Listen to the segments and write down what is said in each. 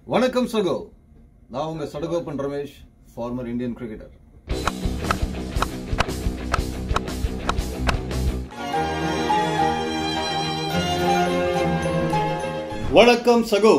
Vanakkam SAGO. Now I'm SAGO and Ramesh, former Indian cricketer. Vanakkam SAGO.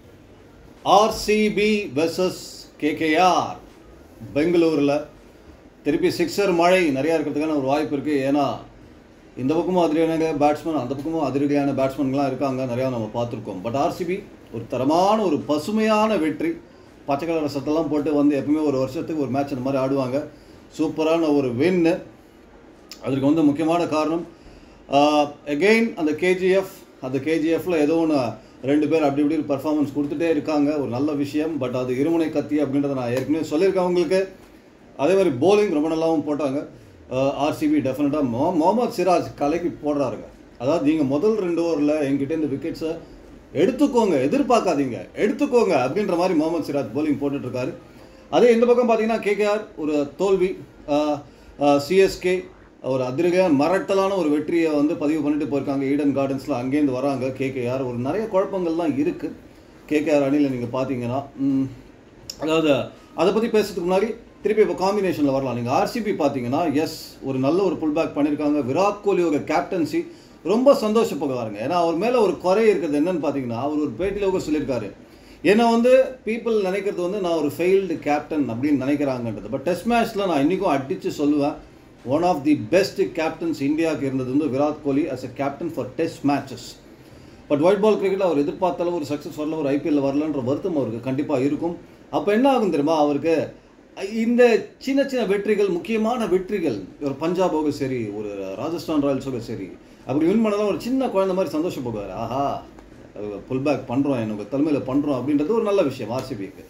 RCB versus KKR Bangalore. திருப்பி sixer மழை நிறையா இருக்கிறதுக்கான ஒரு வாய்ப்பு இருக்குது. ஏன்னா இந்த பக்கமும் அதிரடியான பேட்ஸ்மேன், அந்த பக்கமும் அதிரடியான பேட்ஸ்மேன்கள்லாம் இருக்காங்க, நிறையா நம்ம பார்த்துருக்கோம். பட் ஆர்சிபி ஒரு தரமான ஒரு பசுமையான வெற்றி, பச்சை கலர் சத்தெல்லாம் போட்டு வந்து எப்பவுமே ஒரு வருஷத்துக்கு ஒரு மேட்ச் இந்த மாதிரி ஆடுவாங்க. சூப்பரான ஒரு வின்னு. அதுக்கு வந்து முக்கியமான காரணம் அகெயின் அந்த கேஜிஎஃப்பில் ஏதோ ஒன்று ரெண்டு பேர் அப்படி இப்படி பர்ஃபார்மன்ஸ் கொடுத்துட்டே இருக்காங்க. ஒரு நல்ல விஷயம். பட் அது இருமுனை கத்தி அப்படின்றத நான் ஏற்கனவே சொல்லியிருக்கேன் உங்களுக்கு. அதே மாதிரி போலிங் ரொம்ப நல்லாவும் போட்டாங்க. ஆர்சிபி டெஃபினட்டாக முகமது சிராஜ் கலைக்கு போடுறாருங்க. அதாவது நீங்கள் முதல் 2 ஓவரில் எங்கிட்ட இந்த விக்கெட்ஸை எடுத்துக்கோங்க, எதிர்பார்க்காதீங்க, எடுத்துக்கோங்க அப்படின்ற மாதிரி முகமது சிராஜ் போலிங் போட்டுட்ருக்காரு. அதே இந்த பக்கம் பார்த்தீங்கன்னா கேகேஆர் ஒரு தோல்வி, சிஎஸ்கே ஒரு அதிரடியான மரட்டலான ஒரு வெற்றியை வந்து பதிவு பண்ணிட்டு போயிருக்காங்க ஈடன் கார்டன்ஸில். அங்கேருந்து வராங்க கேகேஆர். ஒரு நிறைய குழப்பங்கள்லாம் இருக்குது கேகேஆர் அணியில் நீங்கள் பார்த்தீங்கன்னா. அதாவது அதை பற்றி பேசுறதுக்கு முன்னாடி திருப்பி இப்போ காம்பினேஷனில் வரலாம். நீங்கள் ஆர்சிபி பார்த்தீங்கன்னா ஒரு நல்ல ஒரு புல் பேக் பண்ணியிருக்காங்க. விராட் கோலியோட கேப்டன்சி ரொம்ப சந்தோஷப்படுவாருங்க. ஏன்னா அவர் மேலே ஒரு குறை இருக்கிறது என்னன்னு பார்த்தீங்கன்னா, அவர் ஒரு பேட்டியில் சொல்லியிருக்காரு, என்னை வந்து பீப்புள் நினைக்கிறது வந்து நான் ஒரு ஃபெயில்டு கேப்டன் அப்படின்னு நினைக்கிறாங்கன்றது. பட் டெஸ்ட் மேட்ச்சில் நான் இன்றைக்கும் அடித்து சொல்லுவேன், one of the best captains இந்தியாவுக்கு இருந்தது வந்து Virat Kohli as a captain for test matches. But white ball கிரிக்கெட்டில் அவர் எதிர்பார்த்த அளவு ஒரு சக்ஸஸ் வரல, ஒரு ஐபிஎல்ல வரலன்ற வருத்தம் அவருக்கு கண்டிப்பாக இருக்கும். அப்போ என்ன ஆகும் தெரியுமா, அவருக்கு இந்த சின்ன சின்ன வெற்றிகள், முக்கியமான வெற்றிகள், ஒரு பஞ்சாபோக சரி, ஒரு ராஜஸ்தான் ராயல்ஸோக சரி, அப்படி வின் பண்ணலாம் ஒரு சின்ன குழந்தை மாதிரி சந்தோஷப்படுவார். ஆஹா, புல் பேக் பண்ணுறோம், எனக்கு தலைமையில் பண்ணுறோம் அப்படின்றது ஒரு நல்ல விஷயம் ஆர்சிபிக்கு.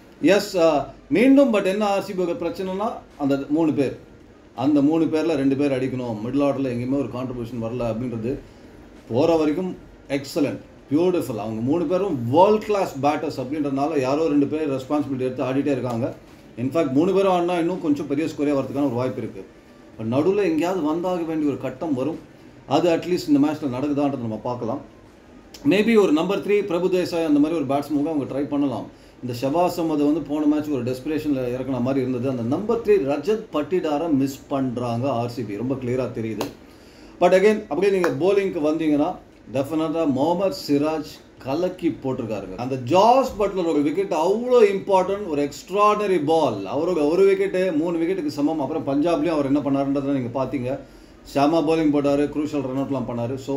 மீண்டும் பட் என்ன ஆர்சிபியோட பிரச்சனைனா அந்த 3 பேர், அந்த 3 பேரில் 2 பேர் அடிக்கணும், மிடில் ஆர்டரில் எங்கேயுமே ஒரு கான்ட்ரிபியூஷன் வரல அப்படின்றது போகிற வரைக்கும் எக்ஸலண்ட், பியூட்டிஃபுல். அவங்க 3 பேரும் வேர்ல்ட் கிளாஸ் பேட்டர்ஸ் அப்படின்றதுனால யாரோ 2 பேர் ரெஸ்பான்சிபிலிட்டி எடுத்து ஆடிட்டே இருக்காங்க. இன்ஃபேக்ட் 3 பேரும் ஆடினா இன்னும் கொஞ்சம் பெரிய ஸ்கோரே வரதுக்கான ஒரு வாய்ப்பு இருக்குது. பட் நடுவில் எங்கேயாவது வந்தாக வேண்டிய ஒரு கட்டம் வரும். அது அட்லீஸ்ட் இந்த மேட்ச்சில் நடக்குதான்றது நம்ம பார்க்கலாம். மேபி ஒரு நம்பர் 3 பிரபு தேசாய் அந்த மாதிரி ஒரு பேட்ஸ்மேனுக்கு அவங்க ட்ரை பண்ணலாம். இந்த ஷபாசம் அது வந்து போன மேட்ச் ஒரு டெஸ்பிரேஷனில் இறக்குன மாதிரி இருந்தது. அந்த நம்பர் 3 ரஜத் பட்டிடாரை மிஸ் பண்ணுறாங்க ஆர்சிபி, ரொம்ப கிளியராக தெரியுது. பட் அகெயின் அப்படியே நீங்கள் போலிங்க்கு வந்தீங்கன்னா டெஃபினட்டாக முகமது சிராஜ் கலக்கி போட்டிருக்காருங்க. அந்த ஜாஸ் பட்லரோட விக்கெட் அவ்வளோ இம்பார்ட்டன்ட், ஒரு எக்ஸ்ட்ராடனரி பால். அவரோட ஒரு விக்கெட்டு 3 விக்கெட்டுக்கு சமம். அப்புறம் பஞ்சாப்லேயும் அவர் என்ன பண்ணாருன்றதை நீங்கள் பார்த்தீங்க. ஷாமா போலிங் போட்டார், குரூஷியல் ரன் அவுட்லாம் பண்ணார். ஸோ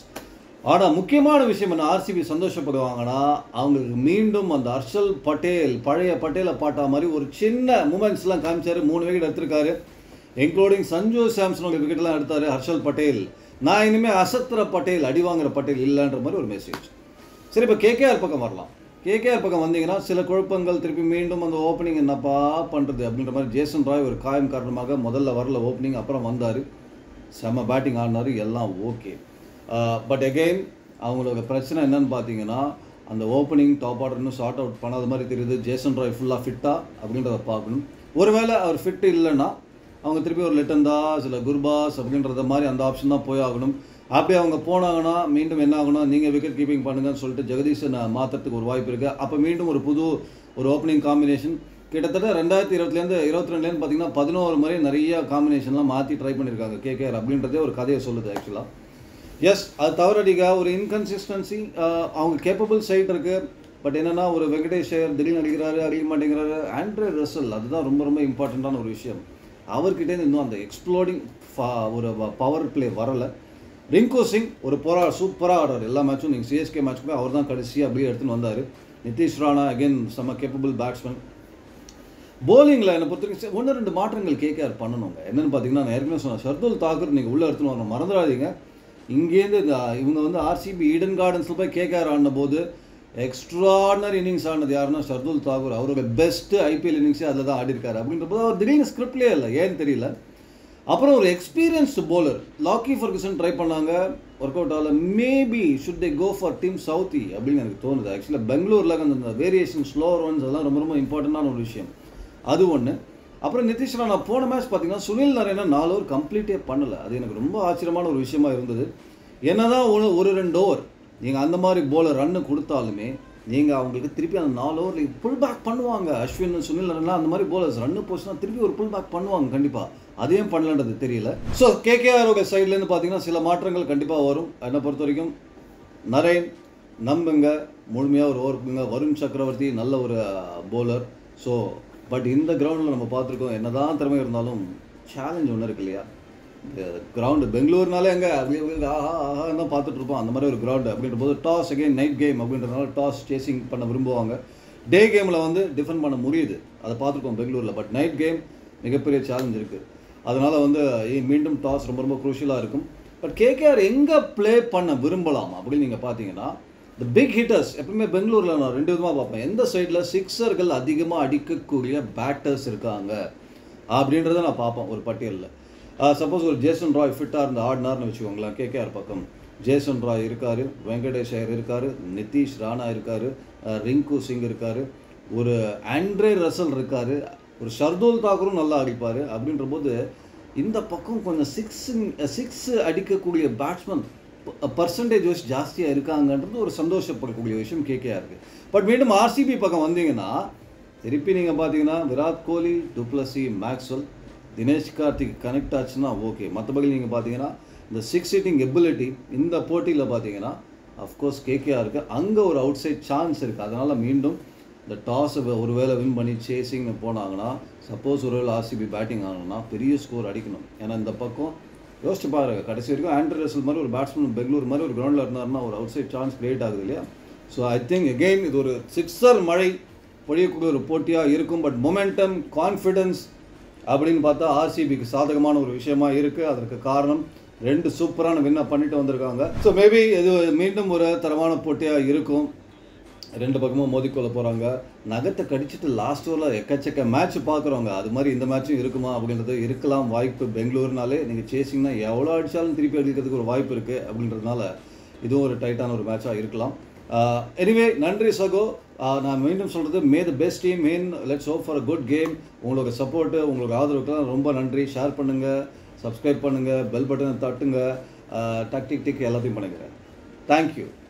ஆனால் முக்கியமான விஷயம் என்ன, ஆர்சிபி சந்தோஷப்படுவாங்கன்னா அவங்களுக்கு மீண்டும் அந்த ஹர்ஷல் பட்டேல், பழைய பட்டேலை பாட்டா மாதிரி ஒரு சின்ன மூமெண்ட்ஸ்லாம் காமிச்சார். 3 விக்கெட் எடுத்திருக்காரு, இன்க்ளூடிங் சஞ்சு சாம்சனோட விக்கெட்லாம் எடுத்தார் ஹர்ஷல் பட்டேல். நான் இனிமேல் அசத்துற பட்டேல், அடி வாங்குற பட்டேல் இல்லைன்ற மாதிரி ஒரு மெசேஜ். சரி, இப்போ கேகேஆர் பக்கம் வரலாம். கேகேஆர் பக்கம் வந்தீங்கன்னா சில குழப்பங்கள், திருப்பி மீண்டும் அந்த ஓப்பனிங் என்னப்பா பண்ணுறது அப்படின்ற மாதிரி. ஜேசன் ராய் ஒரு காயம் காரணமாக முதல்ல வரல ஓப்பனிங், அப்புறம் வந்தார், செம்ம பேட்டிங் ஆடினார், எல்லாம் ஓகே. பட் அகெயின் அவங்களோட பிரச்சனை என்னன்னு பார்த்தீங்கன்னா, அந்த ஓப்பனிங் டாப் ஆர்டர் இன்னும் ஷார்ட் அவுட் பண்ணாத மாதிரி தெரியுது. ஜேசன் ராய் ஃபுல்லாக ஃபிட்டா அப்படின்றத பார்க்கணும். ஒருவேளை அவர் ஃபிட் இல்லைன்னா அவங்க திருப்பி ஒரு லெட்டந்தா சில குர்பாஸ் அப்படின்றத மாதிரி அந்த ஆப்ஷன் தான் போய் ஆகணும். அப்படி அவங்க போனாங்கன்னா மீண்டும் என்ன ஆகணும், நீங்கள் விக்கெட் கீப்பிங் பண்ணுங்கன்னு சொல்லிட்டு ஜெகதீஷனை மாற்றுறதுக்கு ஒரு வாய்ப்பு இருக்குது. அப்போ மீண்டும் ஒரு புது ஒரு ஓப்பனிங் காம்பினேஷன் கிட்டத்தட்ட 2020 22 பார்த்தீங்கன்னா 11 முறை நிறைய காம்பினேஷன்லாம் மாற்றி ட்ரை பண்ணியிருக்காங்க கேகேஆர் அப்படின்றதே ஒரு கதையை சொல்லுது ஆக்சுவலாக. அது தவறடிக்க ஒரு இன்கன்சிஸ்டன்சி, அவங்க கேப்பபிள் சைட் இருக்குது. பட் என்னென்னா ஒரு வெங்கடேஷ் ஐயர் திடீர்னு அடிக்கிறாரு, அடிக்க மாட்டேங்கிறாரு. ஆண்ட்ரே ரசல், அதுதான் ரொம்ப ரொம்ப இம்பார்ட்டண்ட்டான ஒரு விஷயம். அவர்கிட்டேருந்து இன்னும் அந்த எக்ஸ்ப்ளோடிங் ஒரு பவர் பிளே வரலை. ரிங்கு சிங் ஒரு சூப்பராக ஆடுறார் எல்லா மேட்சும். நீங்கள் சிஎஸ்கே மேட்ச்சுமே அவர் தான் கடைசியாக அப்படியே எடுத்துன்னு வந்தார். நிதிஷ் ராணா அகெயின் செம்ம கேப்பபிள் பேட்ஸ்மேன். போலிங்கில் என்னை பொறுத்த வரைக்கும் 1-2 மாற்றங்கள் கேகேஆர் பண்ணணுங்க. என்னென்னு பார்த்தீங்கன்னா, நான் ஏற்கனவே சொன்னேன், ஷர்துல் தாக்கூர் நீங்கள் உள்ளே எடுத்துன்னு வரணும், மறந்துடாதீங்க. இங்கேருந்து இவங்க வந்து ஆர்சிபி ஈடன் கார்டன்ஸில் போய் கேகேஆர் ஆடின போது எக்ஸ்ட்ராடனரி இன்னிங்ஸ் ஆனது யாருன்னா ஷர்துல் தாக்கூர். அவரோட பெஸ்ட்டு ஐபிஎல் இன்னிங்ஸே அதில் தான் ஆடிருக்காரு. அப்படின்ற போது அவர் திடீர்னு ஸ்கிரிப்ட்லேயே இல்லை, ஏன்னு தெரியல. அப்புறம் ஒரு experienced bowler Lockie Ferguson try பண்ணாங்க, ஒர்க் அவுட் ஆகல. Maybe should they go for Tim Southee அப்படின்னு எனக்கு தோணுது. ஆக்சுவலாக பெங்களூரில் அந்த வேரியேஷன் ஸ்லோவர் ஒன்ஸ் அதெல்லாம் ரொம்ப ரொம்ப இம்பார்ட்டண்டான ஒரு விஷயம். அது ஒன்று. அப்புறம் நிதிஷ் ராணா போன மேட்ச் பார்த்தீங்கன்னா சுனில் நரேனா 4 ஓவர் கம்ப்ளீட்டே பண்ணலை. அது எனக்கு ரொம்ப ஆச்சரியமான ஒரு விஷயமா இருந்தது. என்னதான் ஒரு 2 ஓவர் நீங்கள் அந்த மாதிரி போலர் ரன்னு கொடுத்தாலுமே நீங்கள் அவங்களுக்கு திருப்பி அந்த 4 ஓவரில் புல் பேக் பண்ணுவாங்க. அஸ்வின், சுனில் எல்லாம் அந்த மாதிரி போலர்ஸ் ரன்னு போச்சுன்னா திருப்பி ஒரு புல் பேக் பண்ணுவாங்க கண்டிப்பாக. அதையும் பண்ணலன்றது தெரியல. ஸோ கேகேஆரோட சைட்லேருந்து பார்த்தீங்கன்னா சில மாற்றங்கள் கண்டிப்பாக வரும். என்னை பொறுத்த வரைக்கும் நரேன் நம்புங்க, முழுமையாக ஒரு ஓவர் வருண் சக்கரவர்த்தி நல்ல ஒரு போலர். ஸோ பட் இந்த கிரவுண்டில் நம்ம பார்த்துருக்கோம், என்ன தான் திறமை இருந்தாலும் சேலஞ்ச் ஒன்று இருக்கு இல்லையா. கிரவுண்டு பெங்களூர்னாலே எங்கே ஆஹான்னு தான் பார்த்துட்ருப்போம். அந்த மாதிரி ஒரு கிரவுண்டு அப்படின்ற போது டாஸ் அகெயின் நைட் கேம் அப்படின்றதுனால டாஸ் சேசிங் பண்ண விரும்புவாங்க. டே கேமில் வந்து டிஃபெண்ட் பண்ண முடியுது, அதை பார்த்துருக்கோம் பெங்களூரில். பட் நைட் கேம் மிகப்பெரிய சேலஞ்ச் இருக்குது. அதனால் வந்து மீண்டும் டாஸ் ரொம்ப ரொம்ப குரூஷியலாக இருக்கும். பட் கேகேஆர் எங்கே ப்ளே பண்ண விரும்பலாம் அப்படின்னு நீங்கள் பார்த்தீங்கன்னா, இந்த பிக் ஹிட்டர்ஸ் எப்பவுமே பெங்களூரில் நான் 2 விதமாக பார்ப்பேன். எந்த சைடில் சிக்ஸர்கள் அதிகமாக அடிக்கக்கூடிய பேட்டர்ஸ் இருக்காங்க அப்படின்றத நான் பார்ப்பேன் ஒரு பட்டியலில். சப்போஸ் ஒரு ஜேசன் ராய் ஃபிட்டாக இருந்த ஆடினார்னு வச்சுக்கோங்களேன். கேகேஆர் பக்கம் ஜேசன் ராய் இருக்கார், வெங்கடேஷ் ஐயர் இருக்கார், நிதிஷ் ராணா இருக்கார், ரிங்கு சிங் இருக்கார், ஒரு ஆண்ட்ரே ரசல் இருக்கார், ஒரு ஷர்துல் தாக்கூரும் நல்லா அடிப்பார். அப்படின்ற போது இந்த பக்கம் கொஞ்சம் சிக்ஸ் அடிக்கக்கூடிய பேட்ஸ்மேன் பர்சன்டேஜ் வைஸ் ஜாஸ்தியாக இருக்காங்கன்றது ஒரு சந்தோஷப்படக்கூடிய விஷயம் கேகேஆருக்கு. பட் மீண்டும் ஆர்சிபி பக்கம் வந்தீங்கன்னா திருப்பி நீங்கள் பார்த்தீங்கன்னா Virat Kohli, du Plessis, Maxwell, Dinesh Karthik connect ஆச்சுன்னா ஓகே. மற்றபடி நீங்கள் பார்த்தீங்கன்னா இந்த 6 ஹிட்டிங் எபிலிட்டி இந்த போட்டியில் பார்த்தீங்கன்னா அஃப்கோர்ஸ் கேகேஆருக்கு அங்கே ஒரு அவுட் சைட் சான்ஸ் இருக்குது. அதனால் மீண்டும் இந்த டாஸை ஒருவேளை வின் பண்ணி சேசிங்னு போனாங்கன்னா, சப்போஸ் ஒருவேளை ஆர்சிபி பேட்டிங் ஆகணும்னா பெரிய ஸ்கோர் அடிக்கணும். ஏன்னா இந்த பக்கம் யோசிச்சு பாருங்க, கடைசி வரைக்கும் ஆண்ட்ரே ரசல் மாதிரி ஒரு பேட்ஸ்மேன் பெங்களூர் மாதிரி ஒரு கிரவுண்டில் இருந்தாருன்னா ஒரு அவுட் சைட் சான்ஸ் கிரியேட் ஆகுது இல்லையா. ஸோ ஐ திங்க் அகெயின் இது ஒரு சிக்ஸர் மழை பொழியக்கூடிய ஒரு போட்டியாக இருக்கும். பட் மொமெண்டம், கான்ஃபிடென்ஸ் அப்படின்னு பார்த்தா ஆர்சிபிக்கு சாதகமான ஒரு விஷயமா இருக்குது. அதற்கு காரணம் 2 சூப்பரான வின்னை பண்ணிட்டு வந்திருக்காங்க. ஸோ மேபி இது மீண்டும் ஒரு தரமான போட்டியாக இருக்கும். 2 பக்கமும் மோதிக்கொள்ள போகிறாங்க. நகத்தை கடிச்சிட்டு லாஸ்ட் ஓவரில் எக்கச்சக்க மேட்ச் பார்க்குறவங்க, அது மாதிரி இந்த மேட்சும் இருக்குமா அப்படின்றது இருக்கலாம் வாய்ப்பு. பெங்களூர்னாலே நீங்கள் சேசிங்னா எவ்வளோ அடித்தாலும் திருப்பி அடிக்கிறதுக்கு ஒரு வாய்ப்பு இருக்குது. அப்படின்றதுனால இதுவும் ஒரு டைட்டான ஒரு மேட்சாக இருக்கலாம். எனிவே நன்றி சகோ. நான் மீண்டும் சொல்கிறது, may the best team win. Let's hope for a good game. உங்களுக்கு சப்போர்ட்டு, உங்களுக்கு ஆதரவுக்கெல்லாம் ரொம்ப நன்றி. ஷேர் பண்ணுங்கள், சப்ஸ்கிரைப் பண்ணுங்கள், பெல் பட்டனை தட்டுங்க, டக் டிக் எல்லாத்தையும் பண்ணுங்கள். தேங்க்யூ.